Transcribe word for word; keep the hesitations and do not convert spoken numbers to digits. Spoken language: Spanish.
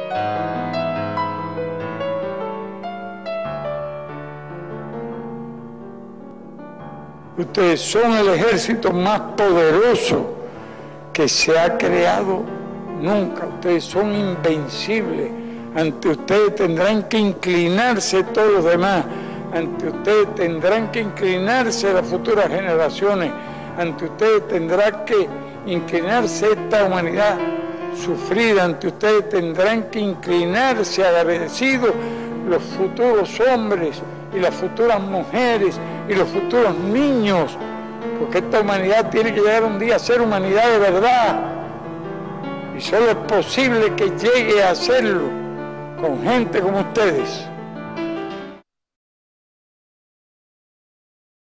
Ustedes son el ejército más poderoso que se ha creado nunca. Ustedes son invencibles. Ante ustedes tendrán que inclinarse todos los demás. Ante ustedes tendrán que inclinarse las futuras generaciones. Ante ustedes tendrá que inclinarse esta humanidad sufrida. Ante ustedes tendrán que inclinarse agradecidos los futuros hombres y las futuras mujeres y los futuros niños, porque esta humanidad tiene que llegar un día a ser humanidad de verdad, y solo es posible que llegue a hacerlo con gente como ustedes.